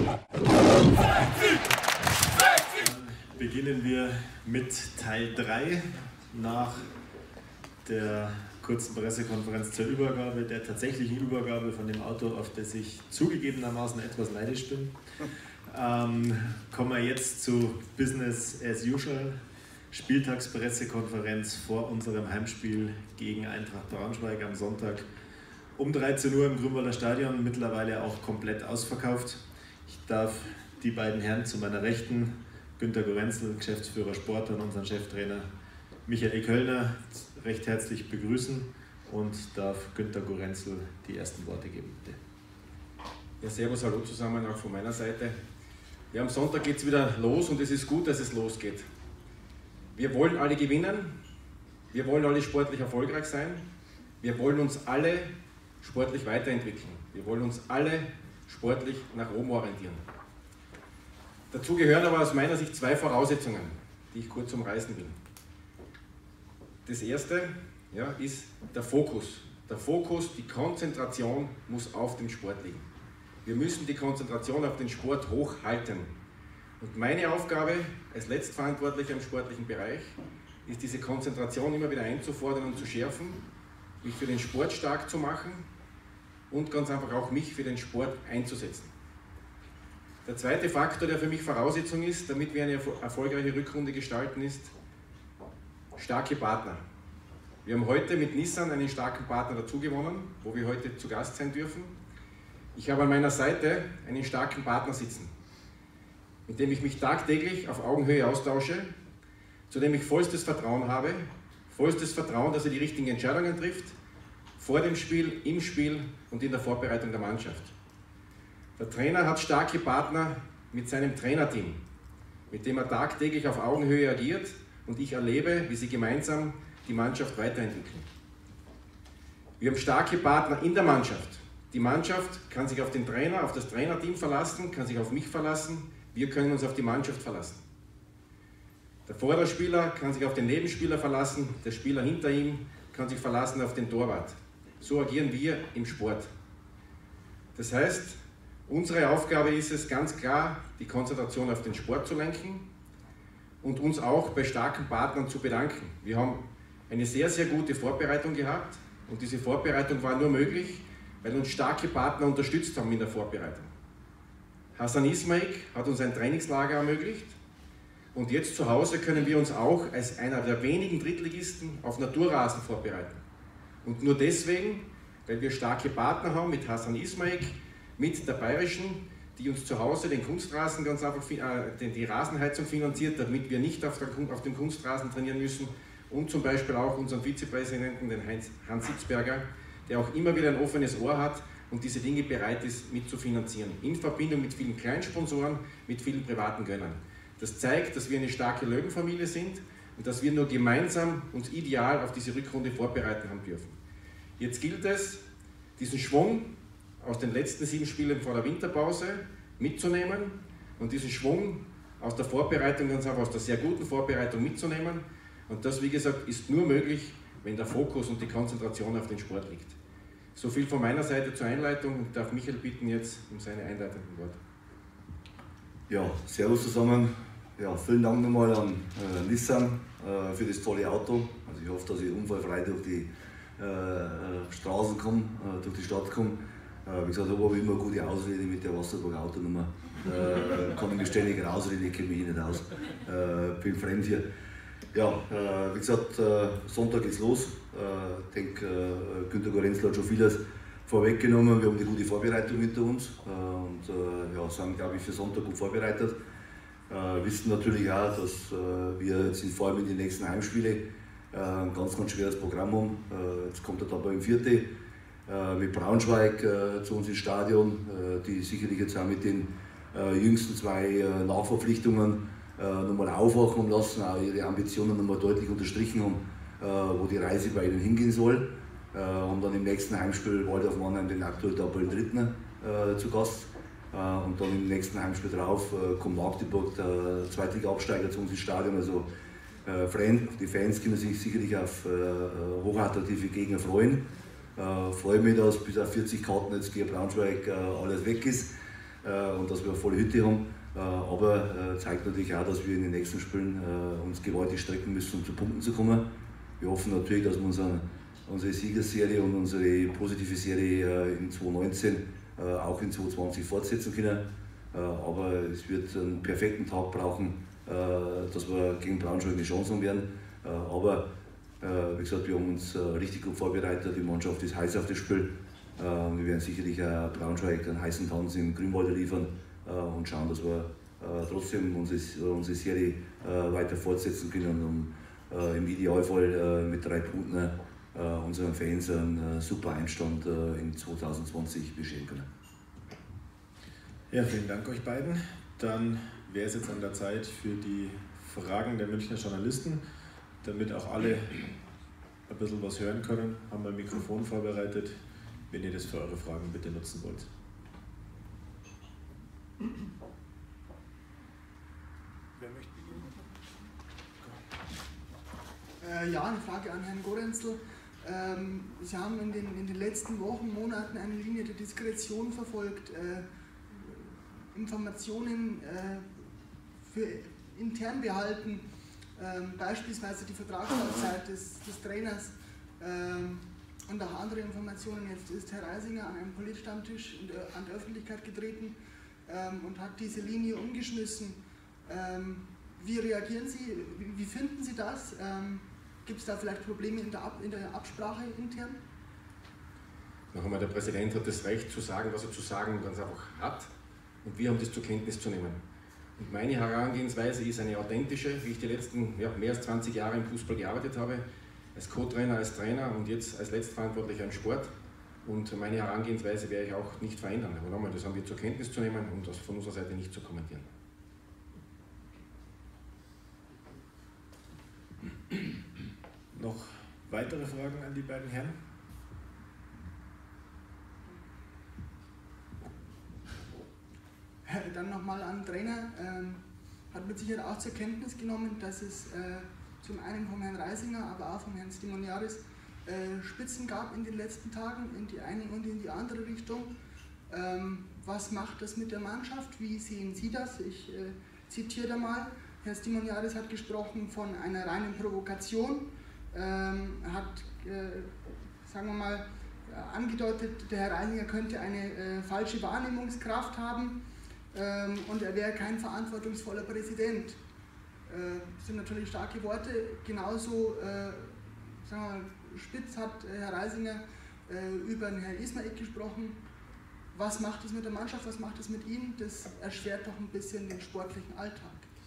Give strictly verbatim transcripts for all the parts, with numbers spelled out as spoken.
Beginnen wir mit Teil drei nach der kurzen Pressekonferenz zur Übergabe, der tatsächlichen Übergabe von dem Auto, auf das ich zugegebenermaßen etwas neidisch bin. Ähm, kommen wir jetzt zu Business as usual, Spieltagspressekonferenz vor unserem Heimspiel gegen Eintracht Braunschweig am Sonntag um dreizehn Uhr im Grünwalder Stadion, mittlerweile auch komplett ausverkauft. Ich darf die beiden Herren zu meiner Rechten, Günter Gorenzel, Geschäftsführer Sport, und unseren Cheftrainer Michael Köllner recht herzlich begrüßen und darf Günter Gorenzel die ersten Worte geben, bitte. Ja, servus, hallo zusammen, auch von meiner Seite. Ja, am Sonntag geht es wieder los und es ist gut, dass es losgeht. Wir wollen alle gewinnen, wir wollen alle sportlich erfolgreich sein, wir wollen uns alle sportlich weiterentwickeln, wir wollen uns alle sportlich nach oben orientieren. Dazu gehören aber aus meiner Sicht zwei Voraussetzungen, die ich kurz umreißen will. Das erste, ja, ist der Fokus. Der Fokus, die Konzentration muss auf dem Sport liegen. Wir müssen die Konzentration auf den Sport hochhalten. Und meine Aufgabe als Letztverantwortlicher im sportlichen Bereich ist, diese Konzentration immer wieder einzufordern und zu schärfen, mich für den Sport stark zu machen und ganz einfach auch mich für den Sport einzusetzen. Der zweite Faktor, der für mich Voraussetzung ist, damit wir eine erfolgreiche Rückrunde gestalten, ist starke Partner. Wir haben heute mit Nissan einen starken Partner dazu gewonnen, wo wir heute zu Gast sein dürfen. Ich habe an meiner Seite einen starken Partner sitzen, mit dem ich mich tagtäglich auf Augenhöhe austausche, zu dem ich vollstes Vertrauen habe, vollstes Vertrauen, dass er die richtigen Entscheidungen trifft, vor dem Spiel, im Spiel und in der Vorbereitung der Mannschaft. Der Trainer hat starke Partner mit seinem Trainerteam, mit dem er tagtäglich auf Augenhöhe agiert und ich erlebe, wie sie gemeinsam die Mannschaft weiterentwickeln. Wir haben starke Partner in der Mannschaft. Die Mannschaft kann sich auf den Trainer, auf das Trainerteam verlassen, kann sich auf mich verlassen. Wir können uns auf die Mannschaft verlassen. Der Vorderspieler kann sich auf den Nebenspieler verlassen, der Spieler hinter ihm kann sich verlassen auf den Torwart. So agieren wir im Sport. Das heißt, unsere Aufgabe ist es ganz klar, die Konzentration auf den Sport zu lenken und uns auch bei starken Partnern zu bedanken. Wir haben eine sehr, sehr gute Vorbereitung gehabt und diese Vorbereitung war nur möglich, weil uns starke Partner unterstützt haben in der Vorbereitung. Hasan Ismail hat uns ein Trainingslager ermöglicht und jetzt zu Hause können wir uns auch als einer der wenigen Drittligisten auf Naturrasen vorbereiten. Und nur deswegen, weil wir starke Partner haben mit Hasan Ismail, mit der Bayerischen, die uns zu Hause den Kunstrasen ganz einfach, äh, die Rasenheizung finanziert, damit wir nicht auf, der, auf dem Kunstrasen trainieren müssen, und zum Beispiel auch unseren Vizepräsidenten, den Heinz, Hans Sitzberger, der auch immer wieder ein offenes Ohr hat und diese Dinge bereit ist mitzufinanzieren, in Verbindung mit vielen Kleinsponsoren, mit vielen privaten Gönnern. Das zeigt, dass wir eine starke Löwenfamilie sind und dass wir nur gemeinsam uns ideal auf diese Rückrunde vorbereiten haben dürfen. Jetzt gilt es, diesen Schwung aus den letzten sieben Spielen vor der Winterpause mitzunehmen und diesen Schwung aus der Vorbereitung, ganz einfach aus der sehr guten Vorbereitung mitzunehmen. Und das, wie gesagt, ist nur möglich, wenn der Fokus und die Konzentration auf den Sport liegt. So viel von meiner Seite zur Einleitung. Ich darf Michael bitten jetzt um seine einleitenden Worte. Ja, servus zusammen. Ja, vielen Dank nochmal an äh, Nissan äh, für das tolle Auto. Also ich hoffe, dass ich unfallfrei durch die äh, Straßen komme, äh, durch die Stadt komme. Äh, wie gesagt, da habe ich immer eine gute Ausrede mit der Wasserburger Autonummer. Äh, kann ich mir ständig rausreden, ich kenne mich hier nicht aus. Äh, bin fremd hier. Ja, äh, wie gesagt, äh, Sonntag geht's los. Äh, ich denke, äh, Günter Gorenzel hat schon vieles vorweggenommen. Wir haben eine gute Vorbereitung hinter uns äh, und äh, ja, sind, glaube ich, für Sonntag gut vorbereitet. Äh, wissen natürlich auch, dass äh, wir jetzt vor allem in den nächsten Heimspiele äh, ein ganz, ganz schweres Programm haben. Äh, jetzt kommt der Tabellen Vierte äh, mit Braunschweig äh, zu uns ins Stadion, äh, die sicherlich jetzt auch mit den äh, jüngsten zwei äh, Nachverpflichtungen äh, nochmal aufwachen lassen, auch ihre Ambitionen nochmal deutlich unterstrichen haben, äh, wo die Reise bei ihnen hingehen soll. Äh, und dann im nächsten Heimspiel Waldorf Mannheim den aktuell Tabellen Dritten äh, zu Gast. Uh, und dann im nächsten Heimspiel drauf uh, kommt Magdeburg, der Zweitliga-Absteiger, zu uns ins Stadion. Also uh, Fan, die Fans können sich sicherlich auf uh, hochattraktive Gegner freuen. Uh, freue mich, dass bis auf vierzig Karten jetzt gegen Braunschweig uh, alles weg ist. und dass wir eine volle Hütte haben. Aber zeigt natürlich auch, dass wir in den nächsten Spielen uns gewaltig strecken müssen, um zu Punkten zu kommen. Wir hoffen natürlich, dass wir unsere, unsere Siegesserie und unsere positive Serie in zwanzig neunzehn auch in zwanzig zwanzig fortsetzen können. Aber es wird einen perfekten Tag brauchen, dass wir gegen Braunschweig eine Chance haben werden. Aber wie gesagt, wir haben uns richtig gut vorbereitet, die Mannschaft ist heiß auf das Spiel. Wir werden sicherlich auch Braunschweig einen heißen Tanz im Grünwalder liefern und schauen, dass wir trotzdem unsere, unsere Serie weiter fortsetzen können, um im Idealfall mit drei Punkten unseren Fans einen super Einstand in zwanzig zwanzig bescheren können. Ja, vielen Dank euch beiden. Dann wäre es jetzt an der Zeit für die Fragen der Münchner Journalisten, damit auch alle ein bisschen was hören können. Haben wir ein Mikrofon vorbereitet, wenn ihr das für eure Fragen bitte nutzen wollt. Wer möchte beginnen? Äh, ja, eine Frage an Herrn Gorenzel. Ähm, Sie haben in den, in den letzten Wochen, Monaten eine Linie der Diskretion verfolgt. Äh, Informationen äh, für intern behalten, ähm, beispielsweise die Vertragslaufzeit des, des Trainers ähm, und auch andere Informationen. Jetzt ist Herr Reisinger an einen Politstammtisch in der, an der Öffentlichkeit getreten ähm, und hat diese Linie umgeschmissen. Ähm, wie reagieren Sie? Wie, wie finden Sie das? Ähm, Gibt es da vielleicht Probleme in der, Ab, in der Absprache intern? Noch einmal, der Präsident hat das Recht zu sagen, was er zu sagen ganz einfach hat. Und wir haben das zur Kenntnis zu nehmen. Und meine Herangehensweise ist eine authentische, wie ich die letzten ja, mehr als zwanzig Jahre im Fußball gearbeitet habe, als Co-Trainer, als Trainer und jetzt als Letztverantwortlicher im Sport. Und meine Herangehensweise werde ich auch nicht verändern. Aber nochmal, das haben wir zur Kenntnis zu nehmen und das von unserer Seite nicht zu kommentieren. Noch weitere Fragen an die beiden Herren? Dann nochmal an den Trainer, ähm, hat mit Sicherheit auch zur Kenntnis genommen, dass es äh, zum einen vom Herrn Reisinger, aber auch vom Herrn Stimoniaris äh, Spitzen gab in den letzten Tagen, in die eine und in die andere Richtung. Ähm, was macht das mit der Mannschaft? Wie sehen Sie das? Ich äh, zitiere da mal. Herr Stimoniaris hat gesprochen von einer reinen Provokation, ähm, hat, äh, sagen wir mal, angedeutet, der Herr Reisinger könnte eine äh, falsche Wahrnehmungskraft haben. Und er wäre kein verantwortungsvoller Präsident. Das sind natürlich starke Worte. Genauso äh, sagen wir mal, spitz hat Herr Reisinger äh, über den Herrn Ismail gesprochen. Was macht es mit der Mannschaft, was macht es mit ihm? Das erschwert doch ein bisschen den sportlichen Alltag.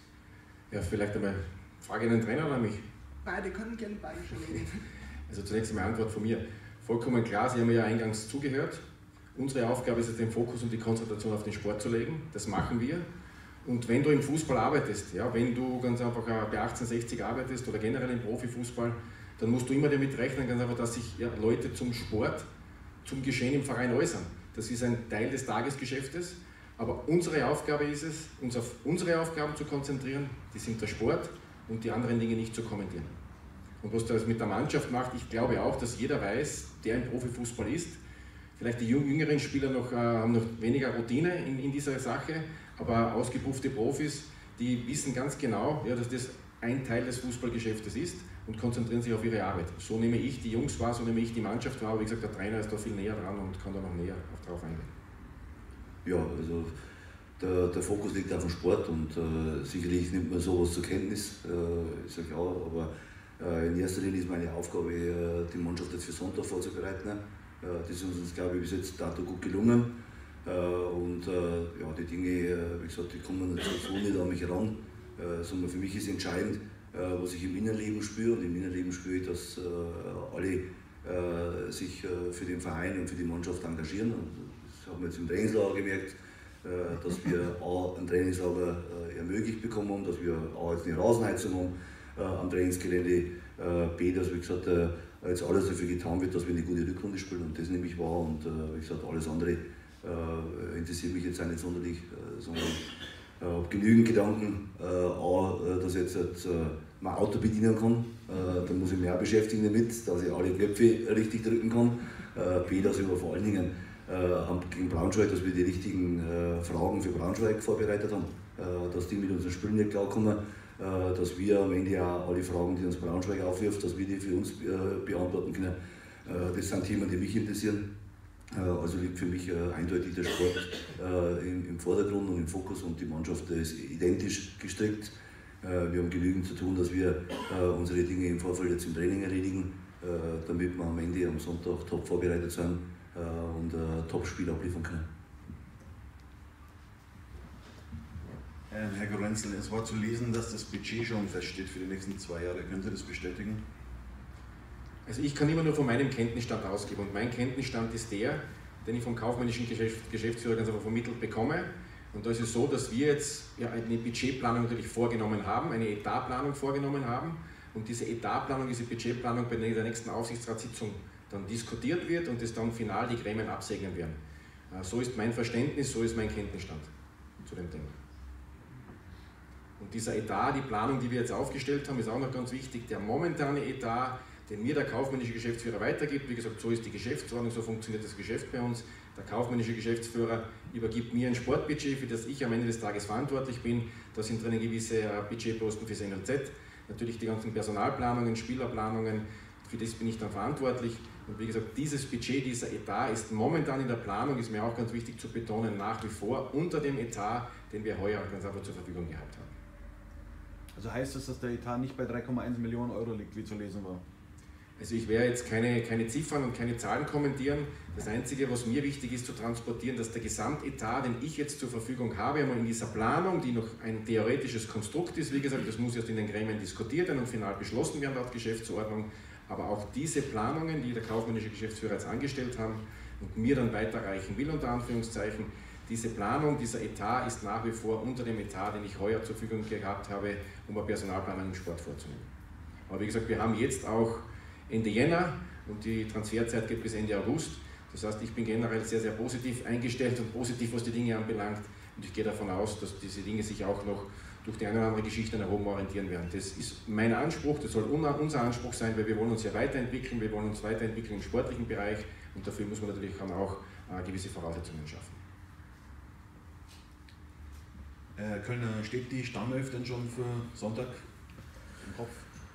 Ja, vielleicht einmal Frage an den Trainer oder an mich? Beide können gerne beide schon reden. Also zunächst einmal Antwort von mir. Vollkommen klar, Sie haben mir ja eingangs zugehört. Unsere Aufgabe ist es, den Fokus und die Konzentration auf den Sport zu legen. Das machen wir. Und wenn du im Fußball arbeitest, ja, wenn du ganz einfach bei achtzehnhundertsechzig arbeitest oder generell im Profifußball, dann musst du immer damit rechnen, ganz einfach, dass sich ja, Leute zum Sport, zum Geschehen im Verein äußern. Das ist ein Teil des Tagesgeschäftes. Aber unsere Aufgabe ist es, uns auf unsere Aufgaben zu konzentrieren. Die sind der Sport und die anderen Dinge nicht zu kommentieren. Und was das mit der Mannschaft macht, ich glaube auch, dass jeder weiß, der im Profifußball ist. Vielleicht die jüngeren Spieler noch, äh, haben noch weniger Routine in, in dieser Sache, aber ausgepuffte Profis, die wissen ganz genau, ja, dass das ein Teil des Fußballgeschäftes ist und konzentrieren sich auf ihre Arbeit. So nehme ich die Jungs wahr, so nehme ich die Mannschaft wahr, aber wie gesagt, der Trainer ist da viel näher dran und kann da noch näher drauf eingehen. Ja, also der, der Fokus liegt auf dem Sport und äh, sicherlich nimmt man sowas zur Kenntnis, äh, ist ja klar, aber äh, in erster Linie ist meine Aufgabe, äh, die Mannschaft jetzt für Sonntag vorzubereiten. Das ist uns, glaube ich, bis jetzt dato gut gelungen. Und ja, die Dinge, wie gesagt, die kommen so nicht an mich heran. Sondern für mich ist entscheidend, was ich im Innenleben spüre. Und im Innenleben spüre ich, dass alle sich für den Verein und für die Mannschaft engagieren. Das haben wir jetzt im Trainingslager gemerkt, dass wir A, ein Trainingslager ermöglicht bekommen haben, dass wir A, jetzt eine Rasenheizung haben am Trainingsgelände, B, dass, wie gesagt, jetzt alles dafür getan wird, dass wir eine gute Rückrunde spielen und das nehme ich wahr und äh, wie gesagt, alles andere äh, interessiert mich jetzt auch nicht sonderlich, äh, sondern ich äh, habe genügend Gedanken, äh, A, dass ich jetzt äh, mein Auto bedienen kann, äh, da muss ich mich auch beschäftigen damit, dass ich alle Knöpfe richtig drücken kann, äh, B, dass ich aber vor allen Dingen äh, haben gegen Braunschweig, dass wir die richtigen äh, Fragen für Braunschweig vorbereitet haben, äh, dass die mit unseren Spielen nicht klarkommen, äh, dass wir am Ende auch alle Fragen, die uns Braunschweig aufwirft, dass wir die für uns äh, beantworten können. Äh, das sind Themen, die mich interessieren. Äh, also liegt für mich äh, eindeutig der Sport äh, im, im Vordergrund und im Fokus und die Mannschaft ist identisch gestrickt. Äh, wir haben genügend zu tun, dass wir äh, unsere Dinge im Vorfeld jetzt im Training erledigen, äh, damit wir am Ende am Sonntag top vorbereitet sind und ein Top-Spiel abliefern können. Herr Gorenzel, es war zu lesen, dass das Budget schon feststeht für die nächsten zwei Jahre. Können Sie das bestätigen? Also ich kann immer nur von meinem Kenntnisstand ausgehen und mein Kenntnisstand ist der, den ich vom kaufmännischen Geschäft, Geschäftsführer ganz einfach vermittelt bekomme. Und da ist es so, dass wir jetzt ja, eine Budgetplanung natürlich vorgenommen haben, eine Etatplanung vorgenommen haben und diese Etatplanung, diese Budgetplanung bei der nächsten Aufsichtsratssitzung dann diskutiert wird und es dann final die Gremien absegnen werden. So ist mein Verständnis, so ist mein Kenntnisstand zu dem Thema. Und dieser Etat, die Planung, die wir jetzt aufgestellt haben, ist auch noch ganz wichtig. Der momentane Etat, den mir der kaufmännische Geschäftsführer weitergibt, wie gesagt, so ist die Geschäftsordnung, so funktioniert das Geschäft bei uns. Der kaufmännische Geschäftsführer übergibt mir ein Sportbudget, für das ich am Ende des Tages verantwortlich bin. Da sind drinnen gewisse Budgetposten fürs N L Z, natürlich die ganzen Personalplanungen, Spielerplanungen, für das bin ich dann verantwortlich. Und wie gesagt, dieses Budget, dieser Etat ist momentan in der Planung, ist mir auch ganz wichtig zu betonen, nach wie vor unter dem Etat, den wir heuer ganz einfach zur Verfügung gehabt haben. Also heißt das, dass der Etat nicht bei drei Komma eins Millionen Euro liegt, wie zu lesen war? Also ich werde jetzt keine, keine Ziffern und keine Zahlen kommentieren. Das Einzige, was mir wichtig ist zu transportieren, dass der Gesamtetat, den ich jetzt zur Verfügung habe, einmal in dieser Planung, die noch ein theoretisches Konstrukt ist, wie gesagt, das muss erst in den Gremien diskutiert werden und final beschlossen werden laut Geschäftsordnung, aber auch diese Planungen, die der kaufmännische Geschäftsführer jetzt angestellt haben und mir dann weiterreichen will, unter Anführungszeichen, diese Planung, dieser Etat ist nach wie vor unter dem Etat, den ich heuer zur Verfügung gehabt habe, um eine Personalplanung im Sport vorzunehmen. Aber wie gesagt, wir haben jetzt auch Ende Jänner und die Transferzeit geht bis Ende August. Das heißt, ich bin generell sehr, sehr positiv eingestellt und positiv, was die Dinge anbelangt. Und ich gehe davon aus, dass diese Dinge sich auch noch durch die eine oder andere Geschichte nach oben orientieren werden. Das ist mein Anspruch, das soll unser Anspruch sein, weil wir wollen uns ja weiterentwickeln, wir wollen uns weiterentwickeln im sportlichen Bereich und dafür muss man natürlich dann auch äh, gewisse Voraussetzungen schaffen. Herr Kölner, steht die Stammelf denn schon für Sonntag im Kopf?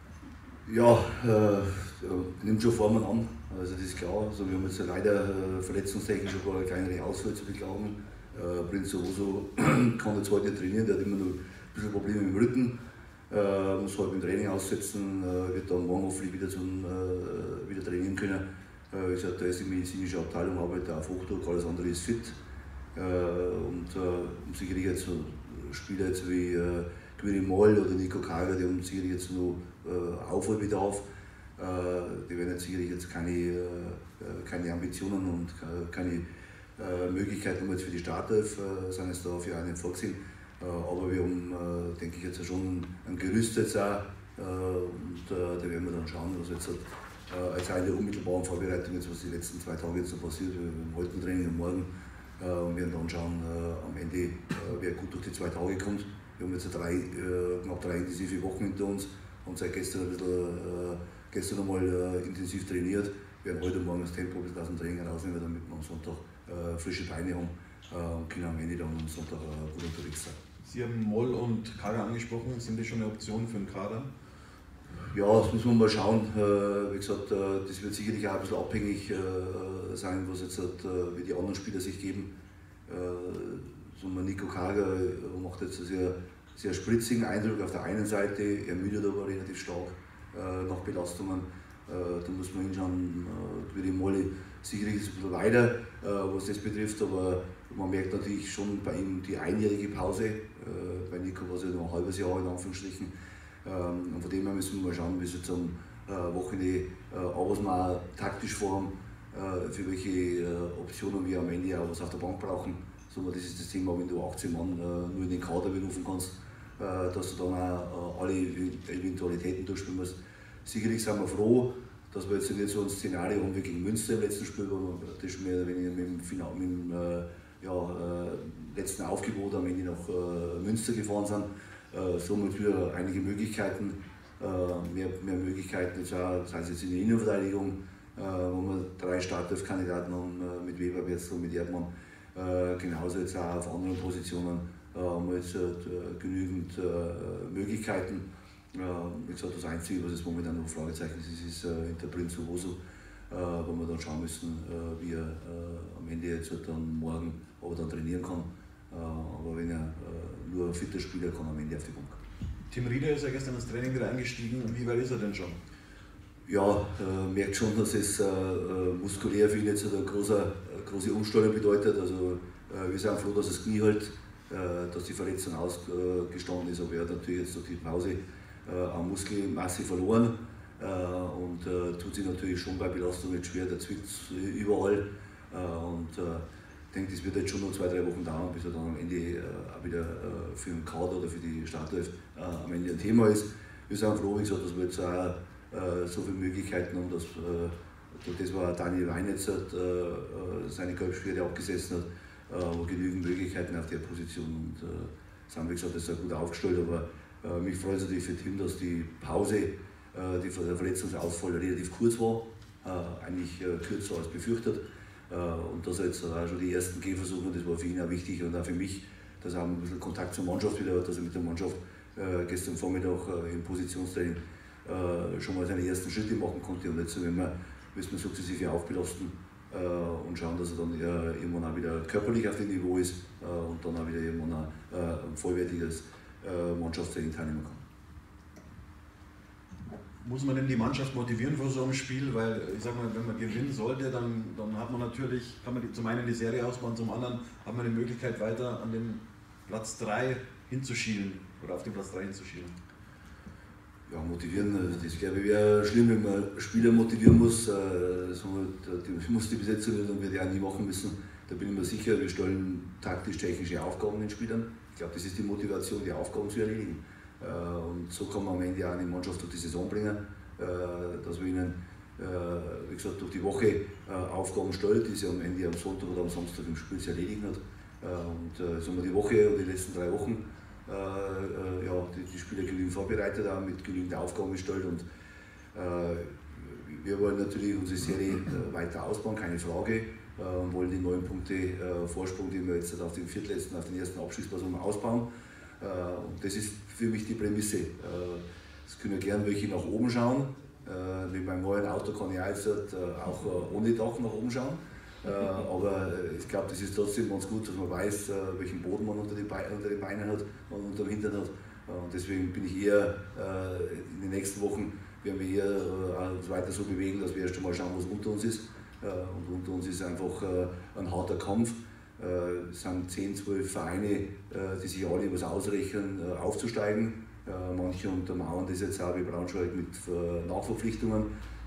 Ja, äh, nimmt schon Formen an, also das ist klar. Also wir haben jetzt leider äh, verletzungstechnisch schon gar kleinere Ausfälle zu beklagen. Äh, Prinz Oso kann jetzt heute nicht trainieren, der hat immer noch ein bisschen Probleme mit dem Rücken. Äh, muss halt im Training aussetzen, äh, wird dann morgen hoffentlich wieder, zum, äh, wieder trainieren können. Äh, ich sag, da ist die medizinische Abteilung, arbeitet auf Hochdruck, alles andere ist fit. Äh, und äh, sicherlich jetzt so Spieler jetzt wie äh, Quiri Moll oder Nico Kager, die haben sicherlich jetzt noch äh, Aufholbedarf. Äh, die werden jetzt sicherlich jetzt keine, äh, keine Ambitionen und keine äh, Möglichkeiten um jetzt für die Startelf, äh, sind jetzt dafür auch nicht vorgesehen. Äh, aber wir haben, äh, denke ich, jetzt schon ein Gerüst jetzt auch äh, und äh, da werden wir dann schauen, was jetzt äh, als eine der unmittelbaren Vorbereitung jetzt, was die letzten zwei Tage jetzt so passiert. Wir haben heute Training und morgen äh, und werden dann schauen äh, am Ende, äh, wer gut durch die zwei Tage kommt. Wir haben jetzt drei, äh, knapp drei intensive Wochen hinter uns und seit gestern ein bisschen, äh, gestern nochmal äh, intensiv trainiert. Wir werden heute Morgen das Tempo ein bisschen aus dem Training rausnehmen, damit wir am Sonntag äh, frische Beine haben äh, und können am Ende dann am Sonntag äh, gut unterwegs sein. Sie haben Moll und Kager angesprochen, sind die schon eine Option für den Kader? Ja, das müssen wir mal schauen. Äh, wie gesagt, äh, das wird sicherlich auch ein bisschen abhängig äh, sein, was jetzt, äh, wie die anderen Spieler sich geben. Äh, so Nico Kager macht jetzt einen sehr, sehr spritzigen Eindruck auf der einen Seite, er ermüdet aber relativ stark äh, nach Belastungen. Äh, da muss man hinschauen, äh, wie die Molle sicherlich ist ein bisschen weiter, äh, was das betrifft, aber man merkt natürlich schon bei ihm die einjährige Pause. Äh, bei Nico war es ja noch ein halbes Jahr in Anführungsstrichen. Ähm, und von dem her müssen wir mal schauen, wie es jetzt am äh, Wochenende äh, was wir auch taktisch vorhaben, äh, für welche äh, Optionen wir am Ende auch was auf der Bank brauchen. So, das ist das Thema, wenn du achtzehn Mann äh, nur in den Kader berufen kannst, äh, dass du dann auch äh, alle Eventualitäten durchspielen musst. Sicherlich sind wir froh, dass wir jetzt nicht so ein Szenario haben wie gegen Münster im letzten Spiel, wo wir praktisch mehr oder weniger mit dem, Final, mit dem äh, ja, äh, letzten Aufgebot am Ende nach äh, Münster gefahren sind. Äh, somit wieder einige Möglichkeiten, äh, mehr, mehr Möglichkeiten, jetzt auch, das heißt jetzt in der Innenverteidigung, wo wir drei Startelf-Kandidaten haben, mit Weber, Berzel, mit Erdmann, genauso jetzt auch auf anderen Positionen haben wir jetzt genügend Möglichkeiten. Wie gesagt, das Einzige, was jetzt momentan noch Fragezeichen ist, ist hinter Prinz Uwosu, wo wir dann schauen müssen, wie er am Ende jetzt dann morgen aber dann trainieren kann. Aber wenn er nur ein fitter Spieler kann, am Ende auf die Bank. Tim Rieder ist ja gestern ins Training wieder eingestiegen. Wie weit ist er denn schon? Ja, äh, merkt schon, dass es äh, muskulär für ihn jetzt eine große, große Umstellung bedeutet. Also, äh, wir sind froh, dass das Knie hält, äh, dass die Verletzung ausgestanden ist. Aber er hat natürlich jetzt durch die Pause äh, an Muskelmasse verloren äh, und äh, tut sich natürlich schon bei Belastung jetzt schwer. Da zwickt es überall. Äh, und äh, ich denke, das wird jetzt schon noch zwei, drei Wochen dauern, bis er dann am Ende äh, auch wieder äh, für den Kader oder für die Startelf äh, am Ende ein Thema ist. Wir sind froh, wie gesagt, dass wir jetzt auch äh, so viele Möglichkeiten haben, dass äh, das war Daniel Wein jetzt hat, äh, seine Golfspiele abgesessen hat, äh, aber genügend Möglichkeiten auf der Position und äh, sind, wie gesagt, das ist gut aufgestellt. Aber äh, mich freut es natürlich für Tim, dass die Pause, äh, die, der Verletzungsausfall relativ kurz war, äh, eigentlich äh, kürzer als befürchtet. Und dass er jetzt auch schon die ersten Gehversuche, das war für ihn auch wichtig und auch für mich, dass er ein bisschen Kontakt zur Mannschaft wieder hat, dass er mit der Mannschaft äh, gestern Vormittag äh, im Positionstraining äh, schon mal seine ersten Schritte machen konnte. Und jetzt werden wir, müssen wir sukzessive aufbelasten äh, und schauen, dass er dann äh, irgendwann auch wieder körperlich auf dem Niveau ist äh, und dann auch wieder irgendwann auch, äh, ein vollwertiges äh, Mannschaftstraining teilnehmen kann. Muss man denn die Mannschaft motivieren vor so einem Spiel? Weil ich sag mal, wenn man gewinnen sollte, dann, dann hat man natürlich, kann man die, zum einen die Serie ausbauen, zum anderen hat man die Möglichkeit weiter an den Platz drei hinzuschielen oder auf den Platz drei hinzuschielen. Ja, motivieren, das glaube ich wäre schlimm, wenn man Spieler motivieren muss. Das muss die Besetzung dann wird ja auch nie machen müssen. Da bin ich mir sicher, wir stellen taktisch-technische Aufgaben den Spielern. Ich glaube, das ist die Motivation, die Aufgaben zu erledigen. Und so kann man am Ende auch eine Mannschaft durch die Saison bringen, dass wir ihnen, wie gesagt, durch die Woche Aufgaben stellt, die sie am Ende am Sonntag oder am Samstag im Spiel zu erledigen hat. Und so haben wir die Woche und die letzten drei Wochen ja, die, die Spieler genügend vorbereitet haben, mit genügend Aufgaben gestellt. Und wir wollen natürlich unsere Serie weiter ausbauen, keine Frage. Und wollen die neun Punkte Vorsprung, den wir jetzt auf den viertletzten, auf den ersten Abstiegsplatz ausbauen. Und das ist für mich die Prämisse. Es können gerne welche nach oben schauen. Mit meinem neuen Auto kann ich jetzt auch ohne Dach nach oben schauen. Aber ich glaube, das ist trotzdem ganz gut, dass man weiß, welchen Boden man unter den Beinen hat und unter dem Hintern hat. Und deswegen bin ich eher in den nächsten Wochen, werden wir eher uns weiter so bewegen, dass wir erst einmal schauen, was unter uns ist. Und unter uns ist einfach ein harter Kampf. Es sind zehn, zwölf Vereine, die sich alle was ausrechnen, aufzusteigen. Manche untermauern das jetzt auch wie Braunschweig mit Nachverpflichtungen,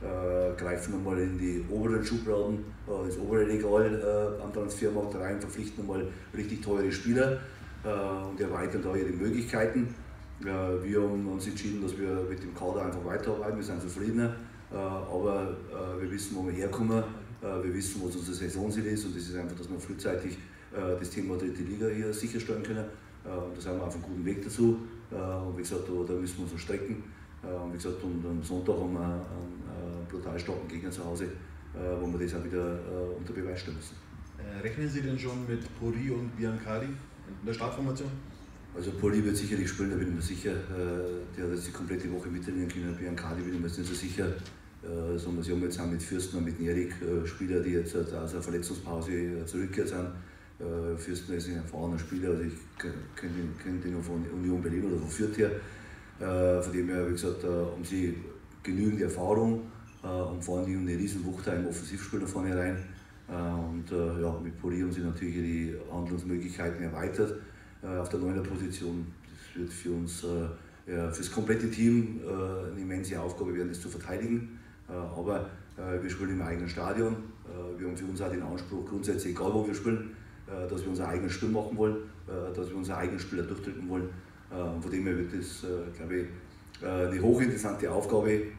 greifen einmal in die oberen Schubladen, ins obere Regal am Transfermarkt rein, verpflichten einmal richtig teure Spieler und erweitern da ihre Möglichkeiten. Wir haben uns entschieden, dass wir mit dem Kader einfach weiterarbeiten, wir sind zufriedener, aber wir wissen, wo wir herkommen. Wir wissen, was unsere Saisonziel ist und das ist einfach, dass wir frühzeitig das Thema dritte Liga hier sicherstellen können. Und da sind wir auf einem guten Weg dazu. Und wie gesagt, da, da müssen wir uns noch strecken. Und wie gesagt, und am Sonntag haben wir einen brutal starken Gegner zu Hause, wo wir das auch wieder unter Beweis stellen müssen. Rechnen Sie denn schon mit Puri und Biancardi in der Startformation? Also Puri wird sicherlich spielen, da bin ich mir sicher. Der hat jetzt die komplette Woche mittrainieren können. Biancardi bin ich mir jetzt nicht so sicher. Äh, sondern sie haben jetzt auch mit Fürsten und mit Erik äh, Spieler, die jetzt aus einer Verletzungspause äh, zurückgekehrt sind. Äh, Fürsten ist ein erfahrener Spieler, also ich kenne ihn, kenn ihn noch von Union Berlin oder von Fürth her. Äh, von dem her, wie gesagt, äh, haben sie genügend Erfahrung äh, und vor allem eine riesen Wucht im Offensivspiel nach vorne rein. Äh, und äh, ja, mit Puri haben sie natürlich die Handlungsmöglichkeiten erweitert äh, auf der neuner Position. Das wird für uns, äh, ja, für das komplette Team äh, eine immense Aufgabe werden, das zu verteidigen. Aber äh, wir spielen im eigenen Stadion. Äh, wir haben für uns auch den Anspruch, grundsätzlich egal wo wir spielen, äh, dass wir unser eigenes Spiel machen wollen, äh, dass wir unsere eigenen Spieler durchdrücken wollen. Äh, und von dem her wird das, äh, glaube ich, äh, eine hochinteressante Aufgabe äh,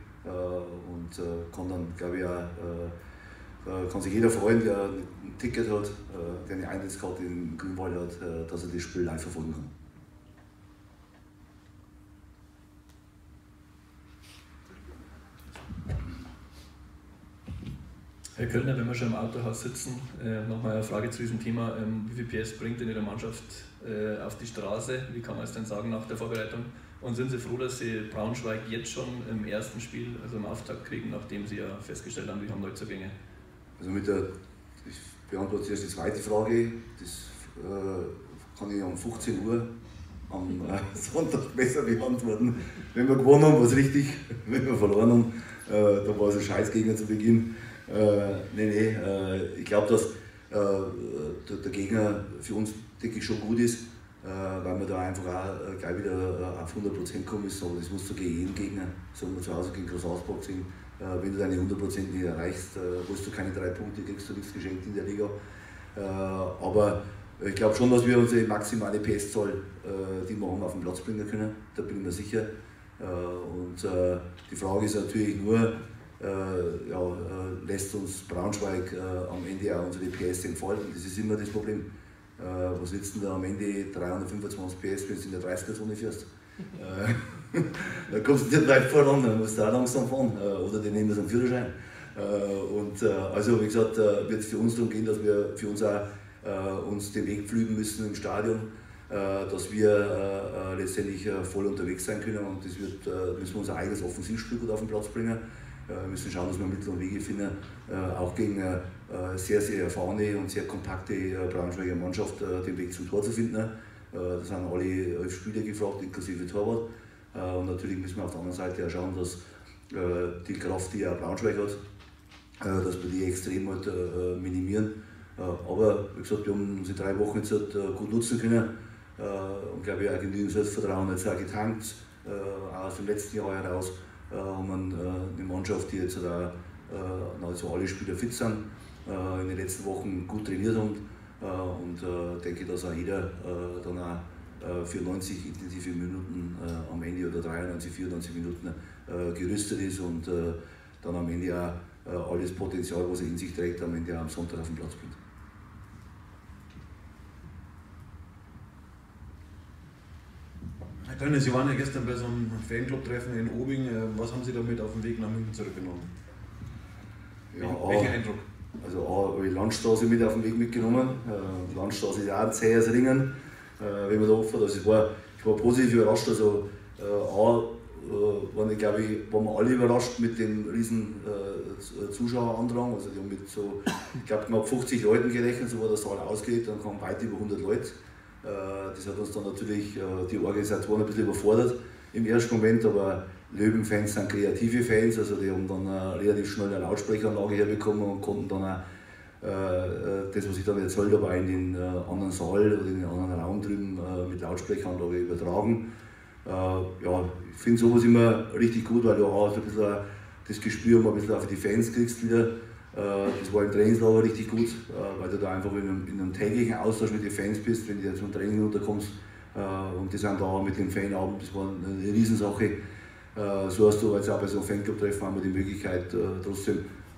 und äh, kann dann, glaube ich, auch, äh, kann sich jeder freuen, der ein Ticket hat, äh, der eine Eintrittskarte in Grünwald hat, äh, dass er das Spiel live verfolgen kann. Herr Köllner, wenn wir schon im Autohaus sitzen, äh, nochmal eine Frage zu diesem Thema. Ähm, wie viel P S bringt denn Ihre Mannschaft äh, auf die Straße? Wie kann man es denn sagen nach der Vorbereitung? Und sind Sie froh, dass Sie Braunschweig jetzt schon im ersten Spiel, also im Auftakt kriegen, nachdem Sie ja festgestellt haben, wir haben Neuzugänge? Also mit der, ich beantworte zuerst die zweite Frage. Das äh, kann ich um fünfzehn Uhr am äh, Sonntag besser beantworten. Wenn wir gewonnen haben, war es richtig. Wenn wir verloren haben, äh, da war es ein Scheißgegner zu Beginn. Äh, nee, nee, äh, ich glaube, dass äh, der, der Gegner für uns, denke ich, schon gut ist, äh, weil wir da einfach auch äh, gleich wieder äh, auf hundert Prozent kommen müssen. Aber das musst du gegen jeden Gegner, sagen wir zu Hause gegen Großausbach sehen. Äh, wenn du deine hundert Prozent nicht erreichst, äh, holst du keine drei Punkte, kriegst du nichts geschenkt in der Liga. Äh, aber ich glaube schon, dass wir unsere maximale P S-Zahl, äh, die wir haben, auf den Platz bringen können. Da bin ich mir sicher. Äh, und äh, die Frage ist natürlich nur, Äh, ja, äh, lässt uns Braunschweig äh, am Ende auch unsere P S entfalten. Das ist immer das Problem. Äh, was nützt denn da am Ende dreihundertfünfundzwanzig P S, wenn du in der dreißiger-Zone fährst? äh, da kommst du nicht weit voran, dann musst du auch langsam fahren. Äh, oder die nehmen das am Führerschein. Äh, und, äh, also wie gesagt, äh, wird es für uns darum gehen, dass wir für uns auch äh, uns den Weg pflügen müssen im Stadion, äh, dass wir äh, äh, letztendlich äh, voll unterwegs sein können. Und das wird, äh, müssen wir unser eigenes Offensivspiel gut auf den Platz bringen. Wir müssen schauen, dass wir Mittel und Wege finden, auch gegen eine sehr, sehr erfahrene und sehr kompakte Braunschweiger Mannschaft den Weg zum Tor zu finden. Da sind alle elf Spieler gefragt, inklusive Torwart. Und natürlich müssen wir auf der anderen Seite auch schauen, dass die Kraft, die auch Braunschweig hat, dass wir die extrem halt minimieren. Aber wie gesagt, wir haben unsere drei Wochen jetzt halt gut nutzen können und glaube ich auch genügend Selbstvertrauen jetzt auch getankt, auch aus dem letzten Jahr heraus. Äh, haben wir äh, eine Mannschaft, die jetzt auch, äh, nahezu alle Spieler fit sind, äh, in den letzten Wochen gut trainiert haben äh, und äh, denke, dass auch jeder äh, dann auch äh, für neunzig intensive Minuten äh, am Ende oder dreiundneunzig, vierundneunzig Minuten äh, gerüstet ist und äh, dann am Ende auch äh, alles Potenzial, was er in sich trägt, am Ende auch am Sonntag auf den Platz bringt. Herr Köllner, Sie waren ja gestern bei so einem Fanclub-Treffen in Obing. Was haben Sie damit auf dem Weg nach München zurückgenommen? Ja, Welcher Eindruck? Also A, habe ich Landstraße mit auf den Weg mitgenommen. Die Landstraße ist auch ein zähes Ringen, wenn man da offen hat. Also ich, war, ich war positiv überrascht. Also A, waren, ich, glaube ich, waren wir alle überrascht mit dem riesen Zuschauerandrang. Also die haben mit so, ich glaube, knapp fünfzig Leuten gerechnet, so war der Saal ausgeht, dann kamen weit über hundert Leute. Das hat uns dann natürlich die Organisatoren ein bisschen überfordert im ersten Moment, aber Löwen-Fans sind kreative Fans, also die haben dann relativ schnell eine Lautsprecheranlage herbekommen und konnten dann auch das, was ich dann erzählt habe, auch in den anderen Saal oder in den anderen Raum drüben mit Lautsprecheranlage übertragen. Ja, ich finde sowas immer richtig gut, weil du auch ein bisschen das Gespür ein bisschen auf die Fans kriegst wieder. Das war im Trainingslager richtig gut, weil du da einfach in einem, in einem täglichen Austausch mit den Fans bist, wenn du jetzt zum Training runterkommst. Und die sind da mit dem Fanabend, das war eine Riesensache. So hast du jetzt auch bei so einem Fanclub-Treffen einmal die Möglichkeit, trotzdem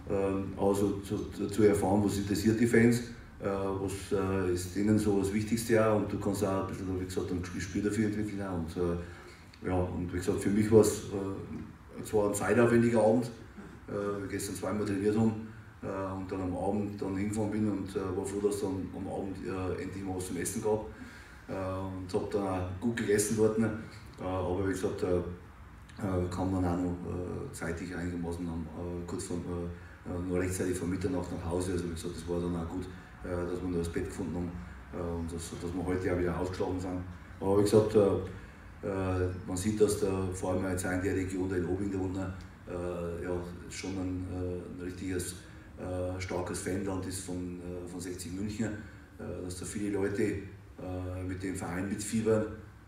also zu, zu erfahren, was interessiert die Fans, was ist denen so das Wichtigste auch, und du kannst auch ein bisschen, wie gesagt, ein Gespür dafür entwickeln. Und, ja, und wie gesagt, für mich war es zwar ein zeitaufwendiger Abend, wir gestern zweimal trainiert haben, Uh, und dann am Abend dann hingefahren bin und uh, war froh, dass es dann am Abend uh, endlich mal was zum Essen gab. Uh, und habe dann auch gut gegessen dort. Uh, aber wie gesagt, uh, uh, kam dann auch noch uh, zeitig einigermaßen um, uh, kurz von, uh, noch rechtzeitig vor Mitternacht nach Hause. Also wie gesagt, das war dann auch gut, uh, dass wir noch das Bett gefunden haben uh, und dass, dass wir heute auch wieder ausgeschlafen sind. Aber wie gesagt, uh, uh, man sieht, dass da vor allem jetzt in der Region, da in Obing da unten, uh, ja, schon ein, uh, ein richtiges Äh, starkes Fanland ist von, äh, von sechzig München, äh, dass da viele Leute äh, mit dem Verein mitfiebern.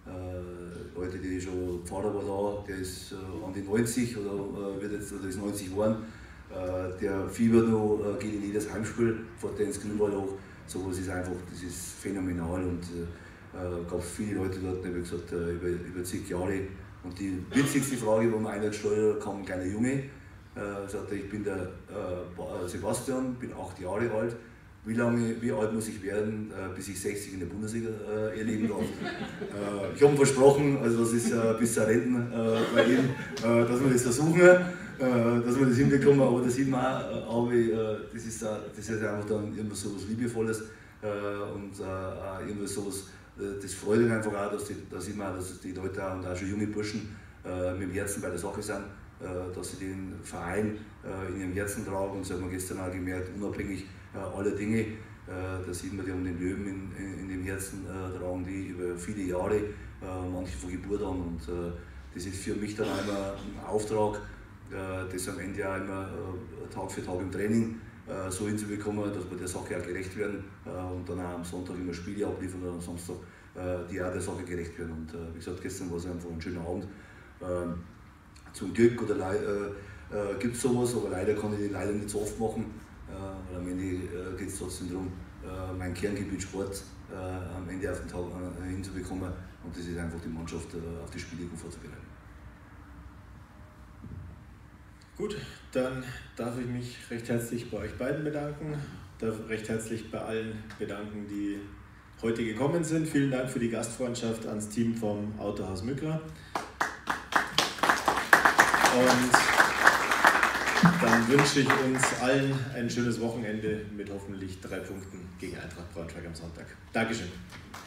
Äh, Leute, die schon, Pfarrer war da, der ist äh, an die neunzig oder äh, wird jetzt oder ist neunzig geworden, äh, der fiebert noch, äh, geht in jedes Heimspiel, fährt der ins Grünwald hoch. So was ist einfach, das ist phänomenal, und äh, gab es viele Leute dort, wie gesagt, äh, über, über zig Jahre. Und die witzigste Frage, wo mir einer gestellt hat, kam ein kleiner Junge. Er äh, sagte, ich bin der äh, Sebastian, bin acht Jahre alt. Wie lange, wie alt muss ich werden, äh, bis ich sechzig in der Bundesliga äh, erleben darf? äh, ich habe ihm versprochen, also das ist äh, bis zur Renten äh, bei ihm, äh, dass wir das versuchen. dass wir das hinbekommen, aber da sieht man auch, äh, das ist, das ist einfach dann irgendwas so was Liebevolles und auch irgendwas so was, das freut mich einfach auch, dass, die, da sieht man auch, dass die Leute auch, und auch schon junge Burschen mit dem Herzen bei der Sache sind, dass sie den Verein in ihrem Herzen tragen, und das hat man gestern auch gemerkt, unabhängig aller Dinge. Da sieht man, die haben den Löwen in, in, in dem Herzen tragen, die über viele Jahre, manche von Geburt an, und das ist für mich dann auch immer ein Auftrag, das am Ende auch immer Tag für Tag im Training so hinzubekommen, dass wir der Sache auch gerecht werden und dann auch am Sonntag immer Spiele abliefern oder am Samstag, die auch der Sache gerecht werden. Und wie gesagt, gestern war es einfach ein schöner Abend. Zum Glück oder äh, gibt es sowas, aber leider kann ich den leider nicht so oft machen. Äh, am Ende äh, geht es trotzdem darum, äh, mein Kerngebiet Sport äh, am Ende auf den Tag äh, hinzubekommen, und das ist einfach die Mannschaft äh, auf die Spiele gut vorzubereiten. Gut, dann darf ich mich recht herzlich bei euch beiden bedanken, darf recht herzlich bei allen bedanken, die heute gekommen sind. Vielen Dank für die Gastfreundschaft ans Team vom Autohaus Mückra. Und dann wünsche ich uns allen ein schönes Wochenende mit hoffentlich drei Punkten gegen Eintracht Braunschweig am Sonntag. Dankeschön.